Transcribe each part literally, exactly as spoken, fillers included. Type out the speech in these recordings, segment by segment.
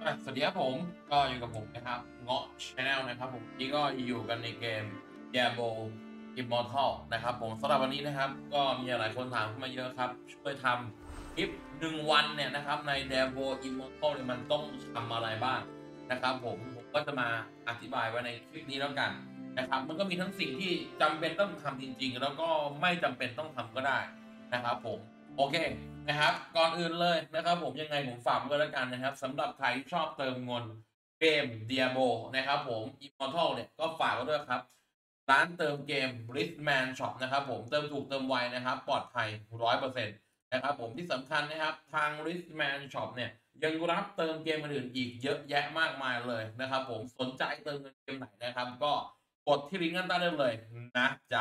อ่ะสวัสดีครับผมก็อยู่กับผมนะครับเงาะชาแนลนะครับผมนี่ก็อยู่กันในเกม Diablo Immortal นะครับผมสำหรับวันนี้นะครับก็มีหลายคนถามเข้ามาเยอะครับช่วยทำคลิปหนึ่งวันเนี่ยนะครับใน Diablo Immortal เนี่ยมันต้องทำอะไรบ้างนะครับผมผมก็จะมาอธิบายไว้ในคลิปนี้แล้วกันนะครับมันก็มีทั้งสิ่งที่จำเป็นต้องทำจริงๆแล้วก็ไม่จำเป็นต้องทำก็ได้นะครับผม โอเคนะครับก่อนอื่นเลยนะครับผมยังไงผมฝากไว้แล้วกันนะครับสำหรับใครที่ชอบเติมเงินเกม Diablo นะครับผม Immortal เนี่ยก็ฝากไว้ด้วยครับร้านเติมเกม Riftman Shop นะครับผมเติมถูกเติมไวนะครับปลอดภัย ร้อยเปอร์เซ็นต์ นะครับผมที่สำคัญนะครับทาง Riftman Shop เนี่ยยังรับเติมเกมอื่นอีกเยอะแยะมากมายเลยนะครับผมสนใจเติมเงินเกมไหนนะครับก็กดที่ลิงก์ด้านใต้ได้เลยนะจ๊ะ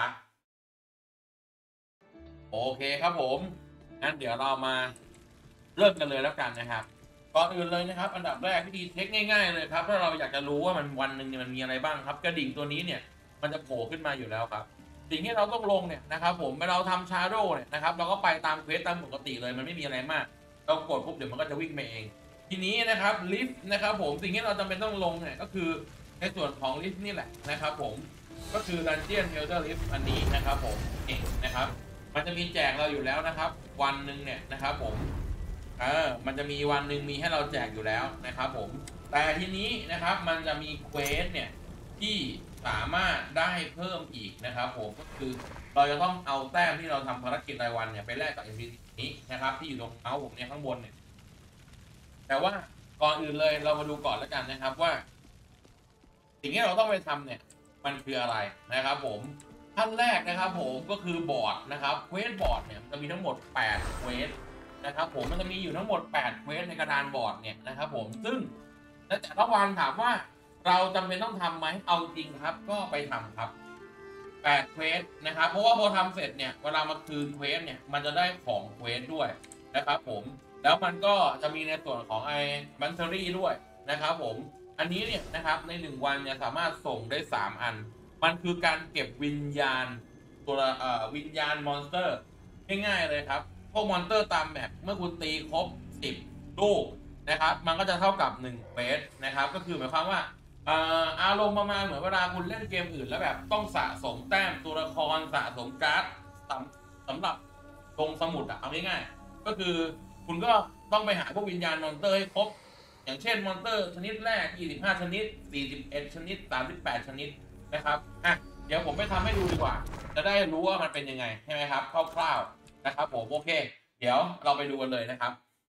โอเคครับผมงั้นเดี๋ยวเรามาเริ่มกันเลยแล้วกันนะครับก่อนอื่นเลยนะครับอันดับแรกวิธีเทคง่ายๆเลยครับถ้าเราอยากจะรู้ว่ามันวันหนึ่งเนี่ยมันมีอะไรบ้างครับกระดิ่งตัวนี้เนี่ยมันจะโผล่ขึ้นมาอยู่แล้วครับสิ่งที่เราต้องลงเนี่ยนะครับผมเมื่อเราทำชาโดว์เนี่ยนะครับเราก็ไปตามเควสตามปกติเลยมันไม่มีอะไรมากเรากดปุ๊บเดี๋ยวมันก็จะวิ่งมาเองทีนี้นะครับลิฟต์นะครับผมสิ่งที่เราจำเป็นต้องลงเนี่ยก็คือในส่วนของลิฟต์นี่แหละนะครับผมก็คือ Dungeon Elder Lift อันนี้นะครับผมเองนะครับมันจะมีแจกเราอยู่แล้วนะครับวันหนึ่งเนี่ยนะครับผมเออมันจะมีวันหนึ่งมีให้เราแจกอยู่แล้วนะครับผมแต่ทีนี้นะครับมันจะมีเควสเนี่ยที่สามารถได้เพิ่มอีกนะครับผมก็คือเราจะต้องเอาแต้มที่เราทำภารกิจรายวันเนี่ยไปแลกกับ เอ็น พี ซี นี้นะครับที่อยู่ตรงเมาส์ผมเนี่ยข้างบนเนี่ยแต่ว่าก่อนอื่นเลยเรามาดูก่อนแล้วกันนะครับว่าสิ่งที่เราต้องไปทำเนี่ยมันคืออะไรนะครับผมขั้นแรกนะครับผมก็คือบอร์ดนะครับเควสบอร์ดเนี่ยจะมีทั้งหมดแปดเควสนะครับผมมันจะมีอยู่ทั้งหมดแปดเควสในกระดานบอร์ดเนี่ยนะครับผมซึ่งในแต่ละวันถามว่าเราจำเป็นต้องทำไหมเอาจริงครับก็ไปทำครับแปดเควสนะครับเพราะว่าพอทำเสร็จเนี่ยเวลามาคืนเควสเนี่ยมันจะได้ของเควสด้วยนะครับผมแล้วมันก็จะมีในส่วนของไอ้บันเทอรี่ด้วยนะครับผมอันนี้เนี่ยนะครับในหนึ่งวันเนี่ยสามารถส่งได้สามอันมันคือการเก็บวิญญาณตัวเอ่อวิญญาณมอนสเตอร์ง่ายๆเลยครับพวกมอนสเตอร์ตามแมปเมื่อคุณตีครบสิบลูกนะครับมันก็จะเท่ากับหนึ่งเควสนะครับก็คือหมายความว่าอารมณ์ประมาณเหมือนเวลาคุณเล่นเกมอื่นแล้วแบบต้องสะสมแต้มตัวละครสะสมการ์ดสำสำหรับลงสมุดอะเอาง่ายๆก็คือคุณก็ต้องไปหาพวกวิญญาณมอนสเตอร์ให้ครบอย่างเช่นมอนสเตอร์ชนิดแรกยี่สิบห้าชนิดสี่สิบเอ็ดชนิดสามสิบแปดชนิดนะครับอ่ะเดี๋ยวผมไปทำให้ดูดีกว่าจะได้รู้ว่ามันเป็นยังไงใช่ไหมครับคร่าวๆนะครับผมโอเคเดี๋ยวเราไปดูกันเลยนะครับ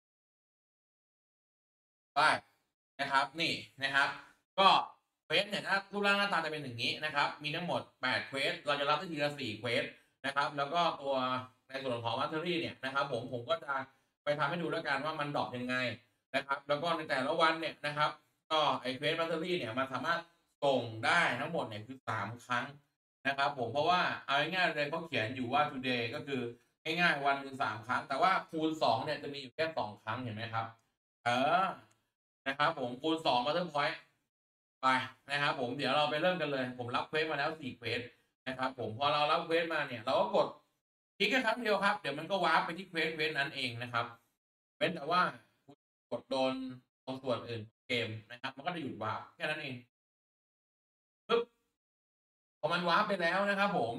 ไปนะครับนี่นะครับก็เควสเนี่ยนะรูปร่างหน้าตาจะเป็นอย่างนี้นะครับมีทั้งหมดแปดเควสเราจะรับได้ทีละสี่เควสนะครับแล้วก็ตัวในส่วนของมัตเตอรี่เนี่ยนะครับผมผมก็จะไปทำให้ดูแล้วกันว่ามันดรอปยังไงนะครับแล้วก็ในแต่ละวันเนี่ยนะครับก็ไอเควสมัตเตอรี่เนี่ยมันสามารถส่งได้ทั้งหมดเนี่ยคือสามครั้งนะครับผมเพราะว่าเอาง่ายๆเลยเขาเขียนอยู่ว่า today ก็คือง่ายๆวันหนึ่งสามครั้งแต่ว่าคูณสองเนี่ยจะมีอยู่แค่สองครั้งเห็นไหมครับเออ นะครับผมคูณสอง Battle Point ไปนะครับผมเดี๋ยวเราไปเริ่มกันเลยผมรับเควสมาแล้วสี่เควสนะครับผมพอเรารับเควสมาเนี่ยเราก็กดคลิกแค่ครั้งเดียวครับเดี๋ยวมันก็วาร์ปไปที่เควสเควสนั้นเองนะครับเว้นแต่ว่าคุณกดโดนตรงส่วนอื่นเกมนะครับมันก็จะหยุดวาร์ปแค่นั้นเองปึ๊บพอมันวาร์ปไปแล้วนะครับผม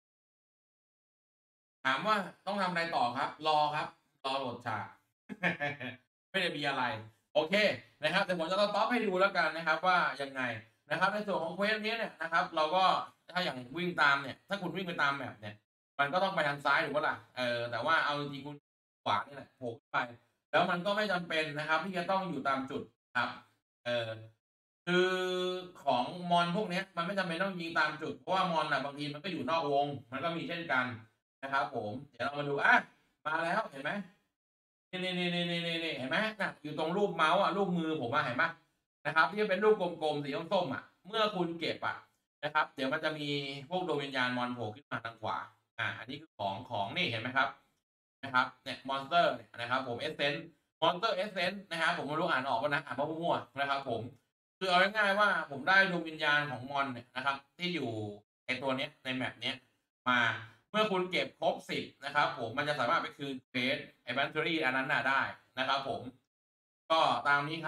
ถามว่าต้องทำอะไรต่อครับรอครับรอโหลดฉากไม่ได้มีอะไรโอเคนะครับแต่ผมจะต้องต๊อปให้ดูแล้วกันนะครับว่ายังไงนะครับในส่วนของเควสนี้เนี่ยนะครับเราก็ถ้าอย่างวิ่งตามเนี่ยถ้าคุณวิ่งไปตามแมปเนี่ยมันก็ต้องไปทางซ้ายถูกปะล่ะเออแต่ว่าเอาจริงๆคุณขวานี่แหละโผล่ขึ้นไปแล้วมันก็ไม่จำเป็นนะครับที่จะต้องอยู่ตามจุดครับเออคือของมอนพวกนี้มันไม่จำเป็นต้องยิงตามจุดเพราะว่ามอนอ่ะบางทีมันก็อยู่นอกวงมันก็มีเช่นกัน นะครับผมเดี๋ยวเรามาดูอ่ะมาแล้วเห็นไหมนี่นี่นี่นี่นี่นี่เห็นไหมนะอยู่ตรงรูปเมาส์อ่ะรูปมือผมมาเห็นไหมนะครับที่เป็นรูปกลมๆสีส้มๆอ่ะเมื่อคุณเก็บอ่ะนะครับเดี๋ยวมันจะมีพวกดวงวิญญาณมอนโผล่ขึ้นมาทางขวาอ่าอันนี้คือของของนี่เห็นไหมครับนะครับเนี่ยมอนสเตอร์นะครับผมเอเซนต์มอนสเตอร์เอเซนต์นะครับผมไม่รู้อ่านออกป่ะนะอ่านมั่วๆนะครับผมคือเอาง่ายๆว่าผมได้ดวงวิญญาณของมอนเนี่ยนะครับที่อยู่ไอตัวเนี้ยในแมปเนี้ยมา เมื่อคุณเก็บครบสิบนะครับผมมันจะสามารถไปคืนเควสไอ้แบนเทอรี่อันนั้นน่ะได้นะครับผมก็ตามนี้ครับ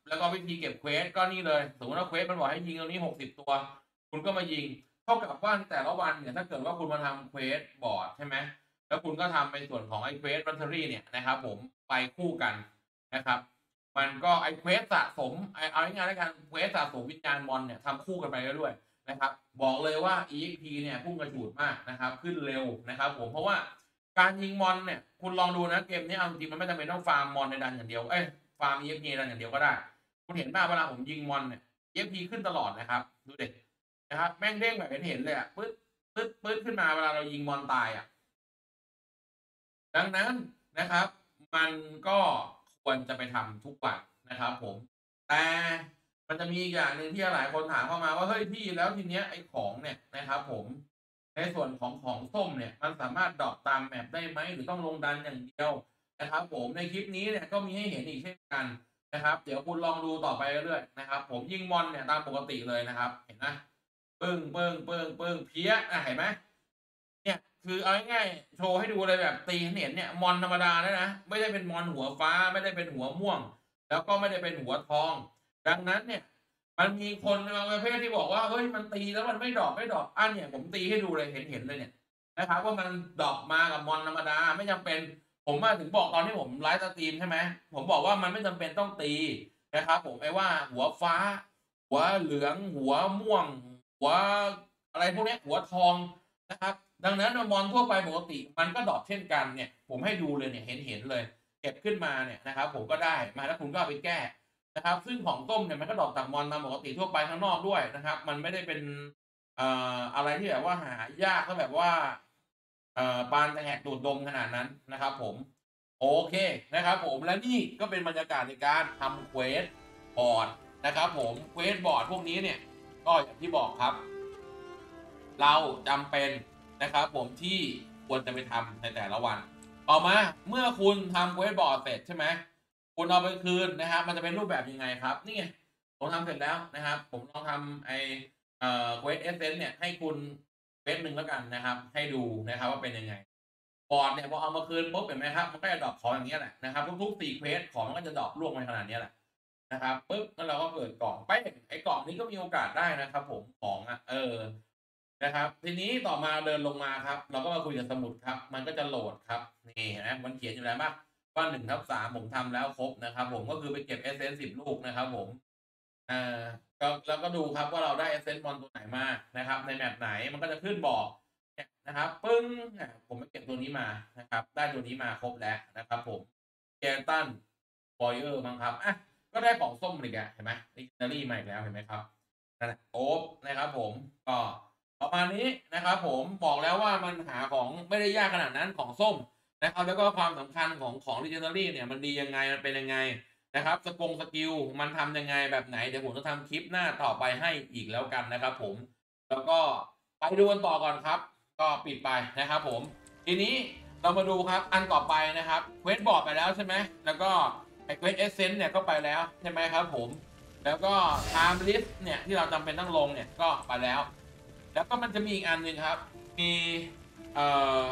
แล้วก็วิธีเก็บเควสก็นี่เลยสมมติว่าเควสมันบอกให้ยิงตรงนี้หกสิบตัวคุณก็มายิงเท่ากับว่าแต่ละวันเนี่ยถ้าเกิดว่าคุณมาทำเควสบอร์ดใช่ไหมแล้วคุณก็ทำในส่วนของไอ้เควสบันเทอรี่เนี่ยนะครับผมไปคู่กันนะครับมันก็ไอ้เควสสะสมเอาง่ายๆแล้วกันเควสสะสมวิญญาณมอนเนี่ยทำคู่กันไปด้วยนะครับบอกเลยว่า อี เอ็กซ์ พี เนี่ยพุ่งกระฉูดมากนะครับขึ้นเร็วนะครับผมเพราะว่าการยิงมอนเนี่ยคุณลองดูนะเกมนี้เอาจริงมันไม่จำเป็นต้องฟาร์มมอนในดันอย่างเดียวเอ้ยฟาร์ม อี เอ็กซ์ พี ดันอย่างเดียวก็ได้คุณเห็นป่ะเวลาผมยิงมอนเนี่ย อี เอ็กซ์ พี ขึ้นตลอดนะครับดูเด็กนะครับแม่งเด้งแบบเห็นเลยอ่ะปึ๊ดปึ๊ดปึ๊ดขึ้นมาเวลาเรายิงมอนตายอ่ะดังนั้นนะครับมันก็ควรจะไปทำทุกวันนะครับผมแต่มันจะมีอย่างหนึ่งที่หลายคนถามเข้ามาว่าเฮ้ยพี่แล้วทีเนี้ยไอ้ของเนี่ยนะครับผมในส่วนของของส้มเนี่ยมันสามารถดรอปตามแมปได้ไหมหรือต้องลงดันอย่างเดียวนะครับผมในคลิปนี้เนี่ยก็มีให้เห็นอีกเช่นกันนะครับเดี๋ยวคุณลองดูต่อไปเรื่อยๆนะครับผมยิงมอนเนี่ยตามปกติเลยนะครับเห็นไหมปึ้งปึ้งปึ้งปึ้งเพี้ยอ่ะเห็นไหมเนี่ยคือเอาง่ายๆโชว์ให้ดูเลยแบบตีเห็นเนี่ยมอนธรรมดาแล้วนะไม่ได้เป็นมอนหัวฟ้าไม่ได้เป็นหัวม่วงแล้วก็ไม่ได้เป็นหัวทองดังนั้นเนี่ยมันมีคนบางประเภทที่บอกว่าเฮ้ยมันตีแล้วมันไม่ดรอปไม่ดรอปอันเนี่ยผมตีให้ดูเลยเห็นเห็นเลยเนี่ยนะครับว่ามันดรอปมากับมอนธรรมดาไม่จำเป็นผมมาถึงบอกตอนที่ผมไลฟ์สตรีมใช่ไหมผมบอกว่ามันไม่จำเป็นต้องตีนะครับผมไอ้ว่าหัวฟ้าหัวเหลืองหัวม่วงหัวอะไรพวกนี้หัวทองนะครับดังนั้นมอนทั่วไปปกติมันก็ดรอปเช่นกันเนี่ยผมให้ดูเลยเนี่ยเห็นเห็นเลยเก็บขึ้นมาเนี่ยนะครับผมก็ได้มาแล้วคุณก็เอาไปแก้นะครับซึ่งของต้มเนี่ยมันก็ดรอปจากมอนตามปกติทั่วไปข้างนอกด้วยนะครับมันไม่ได้เป็นเอ่ออะไรที่แบบว่าหายากก็แบบว่าเอ่อปานจะแหกตูดดมขนาดนั้นนะครับผมโอเคนะครับผมและนี่ก็เป็นบรรยากาศในการทำเควสบอร์ดนะครับผมเควสบอร์ดพวกนี้เนี่ยก็อย่างที่บอกครับเราจำเป็นนะครับผมที่ควรจะไปทำในแต่ละวันต่อมาเมื่อคุณทำเควสบอร์ดเสร็จใช่ไหมคุณเอาไปคืนนะครับมันจะเป็นรูปแบบยังไงครับนี่ไงผมทำเสร็จแล้วนะครับผมลองทำไอเอ่อเควสเอเซนเนี่ยให้คุณเควสหนึ่งแล้วกันนะครับให้ดูนะครับว่าเป็นยังไงบอร์ดเนี่ยพอเอามาคืนปุ๊บเห็นไหมครับมันก็จะดรอปของอย่างเงี้ยแหละนะครับทุกๆสี่เควสของมันก็จะดรอปร่วงไปขนาดนี้แหละนะครับปุ๊บแล้วเราก็เปิดกล่องไปไอ้กล่องนี้ก็มีโอกาสได้นะครับผมของอ่ะเออนะครับทีนี้ต่อมาเดินลงมาครับเราก็มาคุยกับสมุดครับมันก็จะโหลดครับนี่นะมันเขียนอยู่แล้วป่ะว่าหนึ่งทับสามผมทำแล้วครบนะครับผมก็คือไปเก็บเอเซนสิบลูกนะครับผมอ่าก็แล้วก็ดูครับว่าเราได้เอเซนบอลตัวไหนมานะครับในแมปไหนมันก็จะขึ้นบอกเนี่ยนะครับปึ้งผมไปเก็บตัวนี้มานะครับได้ตัวนี้มาครบแล้วนะครับผมเจตันบอยเออร์มั้งครับอ่ะก็ได้ของส้มอีกอ่ะเห็นไหมลิเจนดารี่มาอีกแล้วเห็นไหมครับนั่นแหละโอ๊บนะครับผมก็ประมาณนี้นะครับผมบอกแล้วว่ามันหาของไม่ได้ยากขนาดนั้นของส้มนะครับแล้วก็ความสำคัญของของ Legendary เนี่ยมันดียังไงมันเป็นยังไงนะครับสกงสกิลมันทำยังไงแบบไหนเดี๋ยวผมจะทำคลิปหน้าต่อไปให้อีกแล้วกันนะครับผมแล้วก็ไปดูกันต่อก่อนครับก็ปิดไปนะครับผมทีนี้เรามาดูครับอันต่อไปนะครับเควสบอร์ดไปแล้วใช่ไหมแล้วก็ไอเควสเอเซนต์เนี่ยก็ไปแล้วใช่ไหมครับผมแล้วก็ time list เนี่ยที่เราจำเป็นต้องลงเนี่ยก็ไปแล้วแล้วก็มันจะมีอีกอันหนึ่งครับมีเอ่อ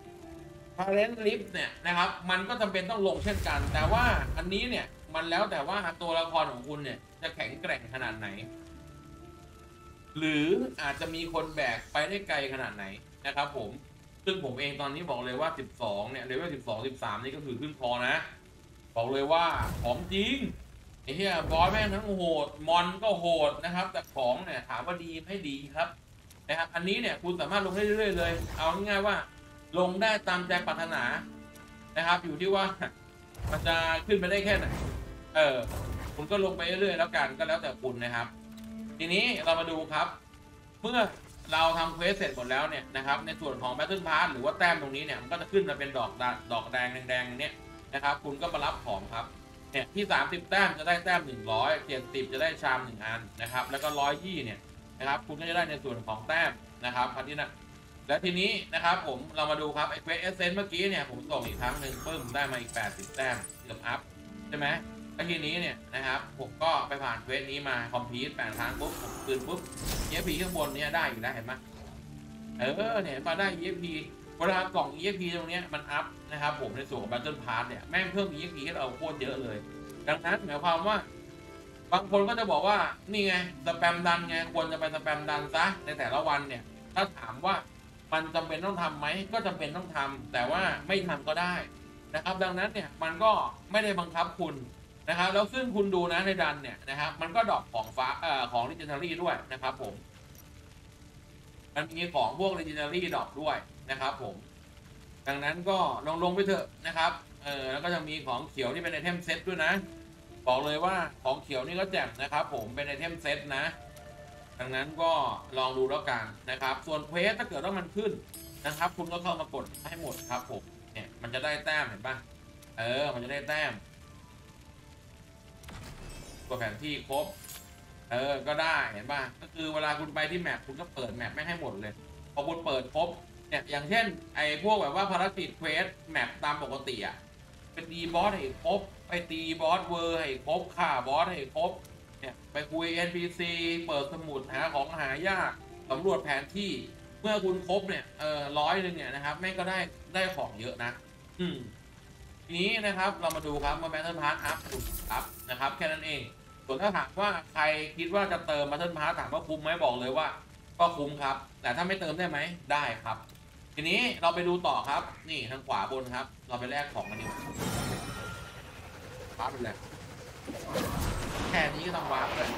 Parent List เนี่ยนะครับมันก็จำเป็นต้องลงเช่นกันแต่ว่าอันนี้เนี่ยมันแล้วแต่ว่าตัวละครของคุณเนี่ยจะแข็งแกร่งขนาดไหนหรืออาจจะมีคนแบกไปได้ไกลขนาดไหนนะครับผมซึ่งผมเองตอนนี้บอกเลยว่าสิบสองเนี่ยเลเวลสิบสอง สิบสามนี่ก็คือขึ้นพอนะบอกเลยว่าของจริงไอ้เหี้ยบอสแม่งทั้งโหดมอนก็โหดนะครับแต่ของเนี่ยถามว่าดีไม่ดีครับนะครับอันนี้เนี่ยคุณสามารถลงได้เรื่อยๆเลยเอาง่ายๆว่าลงได้ตามใจปรารถนานะครับอยู่ที่ว่ามันจะขึ้นไปได้แค่ไหนเออคุณก็ลงไปเรื่อยๆแล้วกันก็แล้วแต่คุณนะครับทีนี้เรามาดูครับเมื่อเราทำเควสเสร็จหมดแล้วเนี่ยนะครับในส่วนของ Battle Pass หรือว่าแต้มตรงนี้เนี่ยมันก็จะขึ้นมาเป็นดอกดอกแดงแดงๆเนี่ยนะครับคุณก็มารับของครับเนี่ยที่สามสิบแต้มจะได้แต้มหนึ่งร้อย เจ็ดสิบจะได้ชามหนึ่งอันนะครับแล้วก็หนึ่งร้อยยี่สิบเนี่ยนะครับคุณก็จะได้ในส่วนของแต้มนะครับพันที่นะและทีนี้นะครับผมเรามาดูครับไอ้เควสเอเซนเมื่อกี้เนี่ยผมส่งอีกครั้งหนึ่งปึ้มได้มาอีกแปดสิบแต้มเกือบอัพใช่ไหมแล้วทีนี้เนี่ยนะครับผมก็ไปผ่านเควสนี้มาคอมพลีทแปดครั้งปุ๊บผมคืนปุ๊บ อี เอฟ พี ข้างบนเนี่ยได้อยู่แล้วเห็นไหมเออเนี่ยมาได้ อี เอฟ พี เวลากล่อง อี เอฟ พี ตรงนี้มันอัพนะครับผมในส่วนของ Battle Pass เนี่ยแม่งเพิ่ม อี เอฟ พี ให้เราโคตรเยอะเลยดังนั้นหมายความว่าบางคนก็จะบอกว่านี่ไงสแปมดันไงควรจะไปสแปมดันซะในแต่ละวันเนี่ยถ้าถามว่ามันจำเป็นต้องทำไหมก็จำเป็นต้องทำแต่ว่าไม่ทำก็ได้นะครับดังนั้นเนี่ยมันก็ไม่ได้บังคับคุณนะครับแล้วซึ่งคุณดูนะในดันเนี่ยนะครับมันก็ดรอปของฟ้าเอ่อของ Legendary ด้วยนะครับผมมันมีของพวก Legendary ดรอปด้วยนะครับผมดังนั้นก็ลงลงไปเถอะนะครับเออแล้วก็จะมีของเขียวที่เป็นไอเทมเซตด้วยนะบอกเลยว่าของเขียวนี่ก็แจ่มนะครับผมเป็นไอเทมเซตนะดังนั้นก็ลองดูแล้วกันนะครับส่วนเควสถ้าเกิดว่ามันขึ้นนะครับคุณก็เข้ามากดให้หมดครับผมเนี่ยมันจะได้แต้มเห็นปะเออมันจะได้แต้มตัวแผนที่ครบเออก็ได้เห็นปะก็คือเวลาคุณไปที่แมปคุณก็เปิดแมปไม่ให้หมดเลยพอคุณเปิดครบเนี่ยอย่างเช่นไอ้พวกแบบว่าภารกิจเควสแมปตามปกติอะไปตีบอสให้ครบไปตีบอสเวอร์ให้ครบฆ่าบอสให้ครบเนี่ยไปคุย เอ็น พี ซี เปิดสมุดหาของหายากสำรวจแผนที่เมื่อคุณครบเนี่ยเออร้อยหนึ่งเนี่ยนะครับแม่งก็ได้ได้ของเยอะนะอืมทีนี้นะครับเรามาดูครับมาแบทเทิลพาร์ทอัพคุณอัพนะครับแค่นั้นเองส่วนถ้าถามว่าใครคิดว่าจะเติมแบทเทิลพาร์ทถามว่าคุ้มไหมบอกเลยว่าก็คุ้มครับแต่ถ้าไม่เติมได้ไหมได้ครับทีนี้เราไปดูต่อครับนี่ทางขวาบนครับเราไปแลกของกันดีกว่าว้าร์ปไปเลยแค่นี้ก็ต้องวาร์ปเลย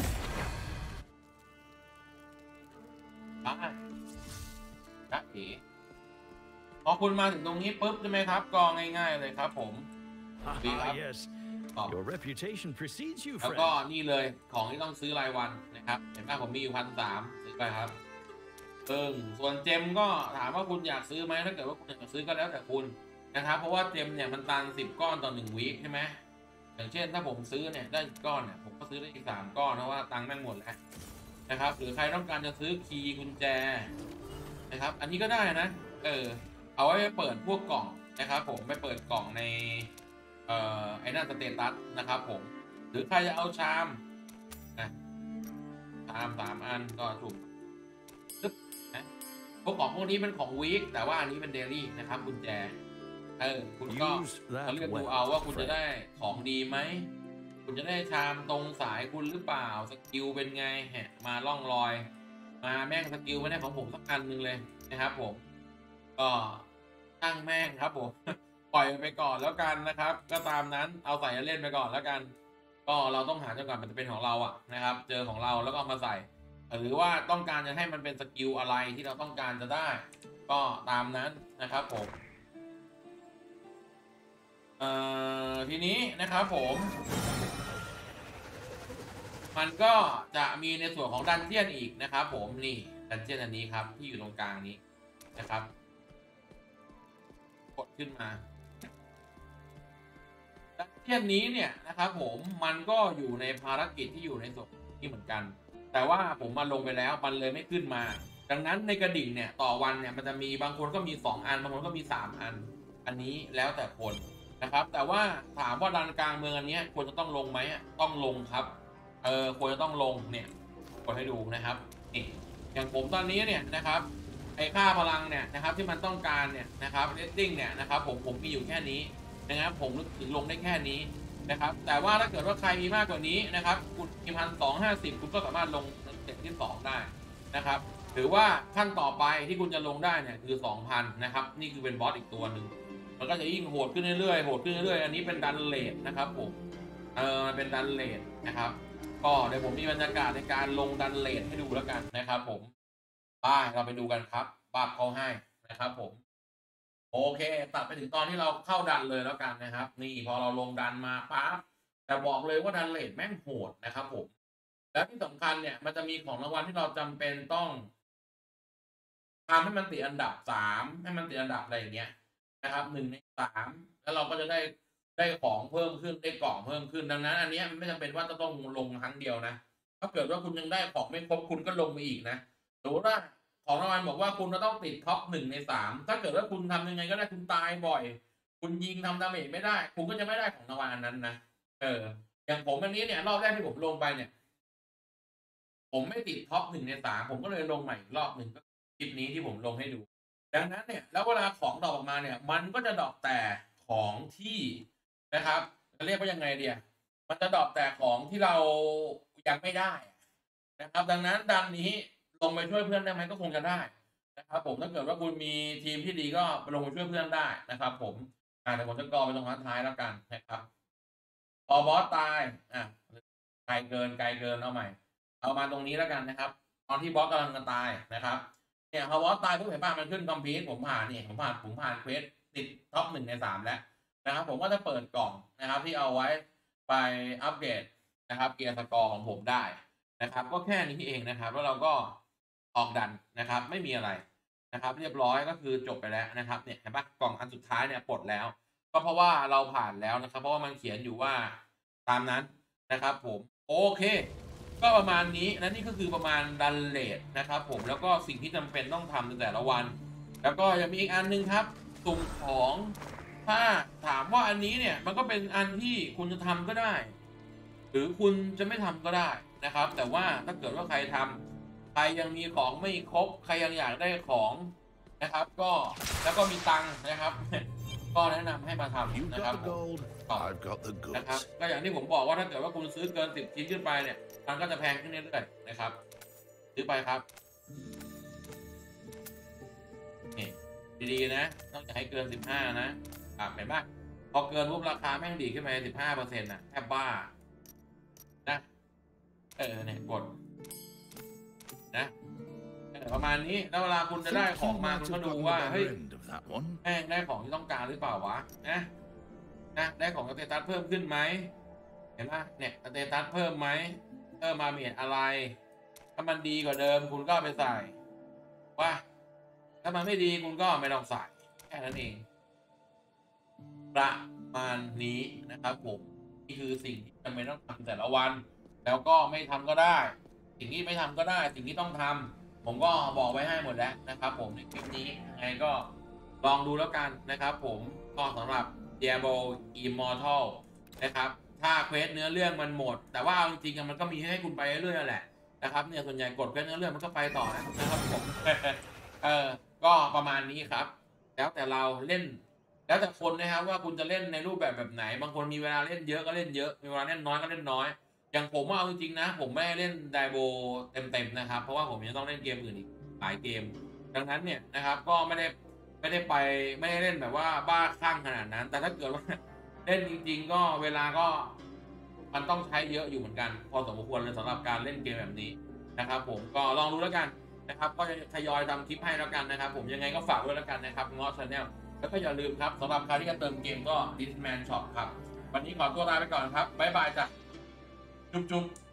ว้าจ้าเอ๋พอคุณมาถึงตรงนี้ปุ๊บใช่ไหมครับก็ง่ายๆเลยครับผมดีครับ Ah, yes. ต่อ Your reputation precedes you, แล้ว friend. ก็นี่เลยของที่ต้องซื้อรายวันนะครับเห็นไหมผมมีอยู่พันสามซื้อไปครับเอิงส่วนเจมก็ถามว่าคุณอยากซื้อไหมถ้าเกิดว่าคุณอยากซื้อก็แล้วแต่คุณนะครับเพราะว่าเจมเนี่ยมันตันสิบก้อนต่อหนึ่งวีคใช่ไหมอย่างเช่นถ้าผมซื้อเนี่ยได้ก้อนเนี่ยผมก็ซื้อได้อีกสามก้อนเพราะว่าตังค์แม่งหมดแล้วนะครับหรือใครต้องการจะซื้อคีย์กุญแจนะครับอันนี้ก็ได้นะเออเอาไว้ไปเปิดพวกกล่องนะครับผมไปเปิดกล่องในเอ่อไอ้นั่นสเตตัสนะครับผมหรือใครจะเอาชามนะชามสามอันก็ถูกปึ๊บนะพวกของพวกนี้เป็นของวีคแต่ว่าอันนี้เป็นเดลี่นะครับกุญแจเออคุณก็ Use เขา that เลือกดู well, เอาว่าคุณจะ friend. ได้ของดีไหมคุณจะได้ชามตรงสายคุณหรือเปล่าสกิลเป็นไงแหะมาล่องรอยมาแม่งสกิลไม่ได้ของผมสักอันหนึ่งเลยนะครับผมก็ตั้งแม่งครับผม ปล่อยมันไปก่อนแล้วกันนะครับก็ตามนั้นเอาใส่เล่นไปก่อนแล้วกันก็เราต้องหาจนกว่ามันจะเป็นของเราอะนะครับเจอของเราแล้วก็เอามาใส่หรือว่าต้องการจะให้มันเป็นสกิลอะไรที่เราต้องการจะได้ ก็ตามนั้นนะครับผมเอ่อทีนี้นะครับผมมันก็จะมีในส่วนของดันเจียนอีกนะครับผมนี่ดันเจียนอันนี้ครับที่อยู่ตรงกลางนี้นะครับกดขึ้นมาดันเจียนนี้เนี่ยนะครับผมมันก็อยู่ในภารกิจที่อยู่ในส่วนนี้เหมือนกันแต่ว่าผมมาลงไปแล้วมันเลยไม่ขึ้นมาดังนั้นในกระดิ่งเนี่ยต่อวันเนี่ยมันจะมีบางคนก็มีสองอันบางคนก็มีสามอันอันนี้แล้วแต่คนนะครับแต่ว่าถามว่าดันกลางเมืองอันนี้ควรจะต้องลงไหมต้องลงครับเออควรจะต้องลงเนี่ยกดให้ดูนะครับนี่อย่างผมตอนนี้เนี่ยนะครับไอ้ค่าพลังเนี่ยนะครับที่มันต้องการเนี่ยนะครับเรตติ้งเนี่ยนะครับผมผมมีอยู่แค่นี้นะครับผมถึงลงได้แค่นี้นะครับแต่ว่าถ้าเกิดว่าใครมีมากกว่านี้นะครับคุณมีพันสองห้าสิบคุณก็สามารถลงสเต็ปที่สองได้นะครับหรือว่าขั้นต่อไปที่คุณจะลงได้เนี่ยคือ สองพัน นะครับนี่คือเป็นบอสอีกตัวหนึ่งมันก็จะยิ่งโหดขึ้นเรื่อยๆโหดขึ้นเรื่อยๆอันนี้เป็นดันเลทนะครับผมเออเป็นดันเลทนะครับก็เดี๋ยวผมมีบรรยากาศในการลงดันเลทให้ดูแล้วกันนะครับผมไปเราไปดูกันครับปรับเขาให้นะครับผมโอเคตัดไปถึงตอนที่เราเข้าดันเลยแล้วกันนะครับนี่พอเราลงดันมาปั๊บแต่บอกเลยว่าดันเลทแม่งโหดนะครับผมและที่สำคัญเนี่ยมันจะมีของรางวัลที่เราจำเป็นต้องทำให้มันติดอันดับสามให้มันติดอันดับอะไรอย่างเงี้ยนะครับหนึ่งในสามแล้วเราก็จะได้ได้ของเพิ่มขึ้นได้กล่องเพิ่มขึ้นดังนั้นอันนี้มันไม่จำเป็นว่าจะต้องลงครั้งเดียวนะถ้าเกิดว่าคุณยังได้ของไม่ครบคุณก็ลงไปอีกนะสมมติว่าของรางวัลบอกว่าคุณจะต้องติดท็อปหนึ่งในสามถ้าเกิดว่าคุณทำยังไงก็ได้คุณตายบ่อยคุณยิงทำดาเมจไม่ได้คุณก็จะไม่ได้ของรางวัลอันนั้นนะเอออย่างผมอันนี้เนี่ยรอบแรกที่ผมลงไปเนี่ยผมไม่ติดท็อปหนึ่งในสามผมก็เลยลงใหม่อีกรอบหนึ่งก็คลิปนี้ที่ผมลงให้ดูดังนั้นเนี่ยแล้วเวลาของดรอปออกมาเนี่ยมันก็จะดรอปแต่ของที่นะครับจะเรียกว่ายังไงเดียมันจะดรอปแต่ของที่เรายังไม่ได้นะครับดังนั้นดันนี้ลงไปช่วยเพื่อนได้ไหมก็คงจะได้นะครับผมถ้าเกิดว่าคุณมีทีมที่ดีก็ลงไปช่วยเพื่อนได้นะครับผมอ่าแต่ผมจะกรอไปตรงท้ายแล้วกันนะครับพอบอสตายอ่ะไกลเกินไกลเกินเอาใหม่เอามาตรงนี้แล้วกันนะครับตอนที่บอสกำลังจะตายนะครับเนี่ยพอบอสตายปุ๊บเห็นป่ะมันขึ้นคอมพิวต์ผมผ่านนี่ผมผ่านผมผ่านเควสติดท็อปหนึ่งในสามแล้วนะครับผมก็จะเปิดกล่องนะครับที่เอาไว้ไปอัปเดตนะครับเกียร์สกอร์ของผมได้นะครับก็แค่นี้เองนะครับแล้วเราก็ออกดันนะครับไม่มีอะไรนะครับเรียบร้อยก็คือจบไปแล้วนะครับเนี่ยเห็นปะกล่องอันสุดท้ายเนี่ยปลดแล้วก็เพราะว่าเราผ่านแล้วนะครับเพราะว่ามันเขียนอยู่ว่าตามนั้นนะครับผมโอเคก็ประมาณนี้และนี่ก็คือประมาณดันเลทนะครับผมแล้วก็สิ่งที่จำเป็นต้องทำในแต่ละวันแล้วก็ยังมีอีกอันนึงครับสุ่มของถ้าถามว่าอันนี้เนี่ยมันก็เป็นอันที่คุณจะทำก็ได้หรือคุณจะไม่ทำก็ได้นะครับแต่ว่าถ้าเกิดว่าใครทำใครยังมีของไม่ครบใครยังอยากได้ของนะครับก็แล้วก็มีตังค์นะครับ ก็แนะนำให้มาทำ You นะครับ got the gold, I've got the นะครับ goods. ก็อย่างที่ผมบอกว่าถ้าเกิดว่าคุณซื้อเกินสิบชิ้นขึ้นไปเนี่ยมันก็จะแพงขึ้นเรื่อยๆนะครับซื้อไปครับนี่ดีๆนะต้องอย่าให้เกินสิบห้านะอ่ะเห็นปะพอเกินปุ๊บราคาแม่งดีขึ้นไปสิบห้าเปอร์เซ็นต์นะแทบบ้านะเออเนี่ยกดนะประมาณนี้แล้วเวลาคุณจะได้ของมาคุณก็ดูว่าเฮ้ยแม่งได้ของที่ต้องการหรือเปล่าวะนะนะได้ของสเตตัสเพิ่มขึ้นไหมเห็นไหมเนี่ยสเตตัสเพิ่มไหมเพิ่มมาเมียอะไรถ้ามันดีกว่าเดิมคุณก็ไปใส่ว่าถ้ามันไม่ดีคุณก็ไม่ต้องใส่แค่นั้นเองประมาณนี้นะครับผมนี่คือสิ่งที่จำเป็นต้องทำแต่ละวันแล้วก็ไม่ทำก็ได้สิ่งที่ไม่ทำก็ได้สิ่งที่ต้องทำผมก็บอกไว้ให้หมดแล้วนะครับผมในคลิปนี้ยังไงก็ลองดูแล้วกันนะครับผมก็สำหรับ Diablo Immortal นะครับถ้าเควสเนื้อเรื่องมันหมดแต่ว่าจริงๆมันก็มีให้คุณไปเรื่อยๆแหละนะครับเนี่ยส่วนใหญ่กดเควสเนื้อเรื่องมันก็ไปต่อนะครับผม เออก็ประมาณนี้ครับแล้วแต่เราเล่นแล้วแต่คนนะครับว่าคุณจะเล่นในรูปแบบแบบไหนบางคนมีเวลาเล่นเยอะก็เล่นเยอะมีเวลาเล่นน้อยก็เล่นน้อยอย่างผมว่าเอาจริงๆนะผมไม่ได้เล่นไดโบเต็มๆนะครับเพราะว่าผมยังต้องเล่นเกมอื่นอีกหลายเกมดังนั้นเนี่ยนะครับก็ไม่ได้ไม่ได้ไปไม่ได้เล่นแบบว่าบ้าคลั่งขนาดนั้น แต่ถ้าเกิดว่าเล่นจริงๆก็เวลาก็มันต้องใช้เยอะอยู่เหมือนกันพอสมควรเลยสำหรับการเล่นเกมแบบนี้นะครับผมก็ลองดูแล้วกันนะครับก็จะทยอยทำคลิปให้แล้วกันนะครับผมยังไงก็ฝากด้วยแล้วกันนะครับง้อชาแนลแล้วก็อย่าลืมครับสำหรับใครที่จะเติมเกมก็ Disman Shop ครับวันนี้ขอตัวลาไปก่อนครับบ๊ายบายจ้ะจุ๊บจุ๊บ